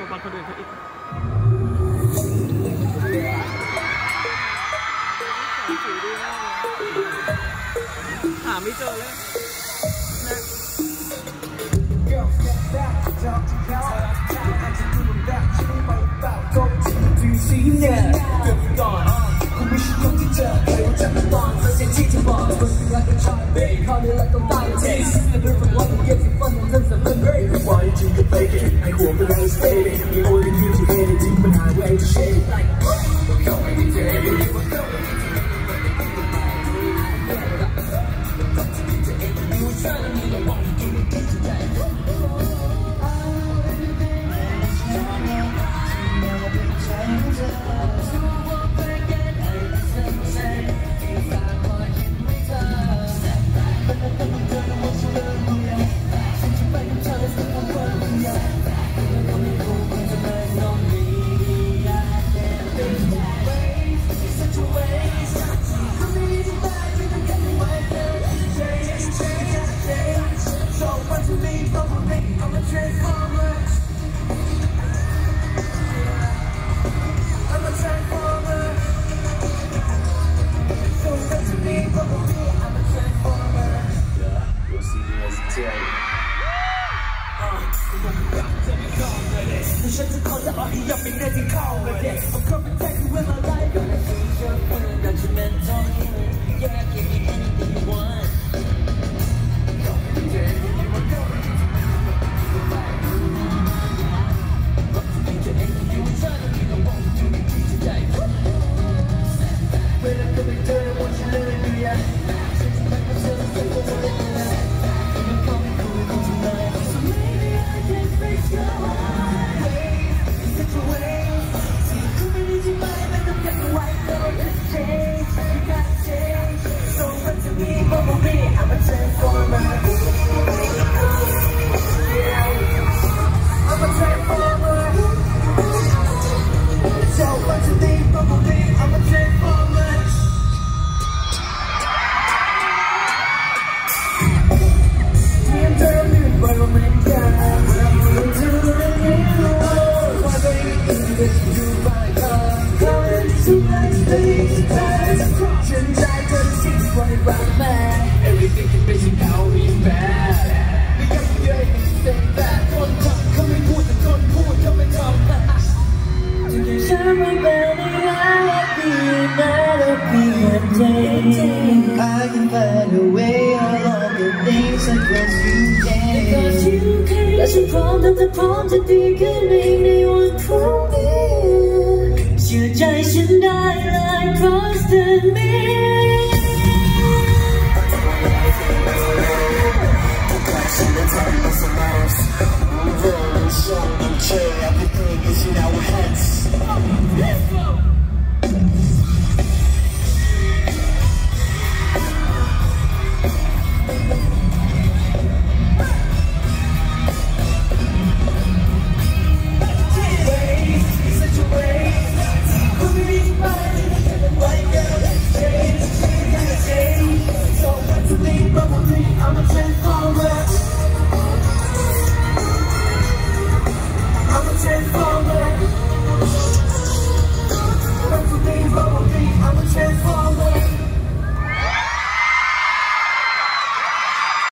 บอลคนอื่นเขาอีกหาไม่เจอเลยคุณไม่ใช่คนที่เจอเคยรู้จักกันตอนเสียงที่จะบอกคนที่รักกันชอบเบย์เขาเนี่ยรักต้องตายเทสแต่เรื่องของวันเก็บที่ฟันของเธอสำคัญเฮ้ยว่าจริงก็ไปเก็บให้หัวเป็นไรสเตย์มีโอ้ยที่ที่เห็นจริงปัญหาว่าไอ้จะเชฟเข้าไปที่เจฉันจะขอจะเอาให้ยับไปได้ที่เข้ามาเด็กเอาเข้าไปแท็กเวลาไล่ก็ได้ที่เชื่อฟังดังฉันเป็นทองyeah give me anything you want Everything can be seen how we bad. We got to get say that. One time, come and put the gun, come and come. Turn my belly happy, that'll be a day. I can find a way all of the things I guess you can. Because you can. และฉันพร้อมจะดีขึ้นในวันพรุ่งนี้เชื่อใจฉันได้เลย Trust in me. Everything is in our heads.